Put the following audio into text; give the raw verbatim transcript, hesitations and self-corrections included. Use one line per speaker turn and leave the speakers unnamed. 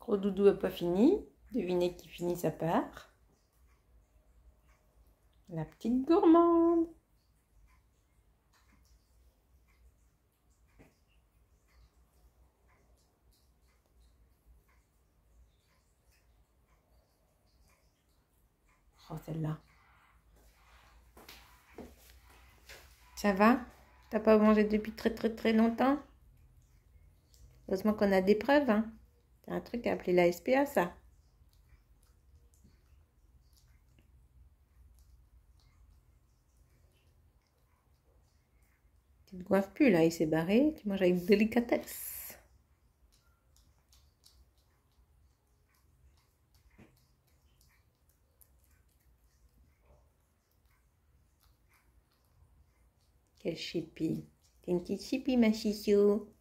Gros doudou n'a pas fini. Devinez qui finit sa part. La petite gourmande. Oh, celle-là. Ça va? T'as pas mangé depuis très très très longtemps? Heureusement qu'on a des preuves, hein. C'est un truc à appeler la S P A, ça. Tu ne goinfres plus, là, il s'est barré. Tu manges avec délicatesse. Quel chippie. T'es une petite chippie, ma chichou.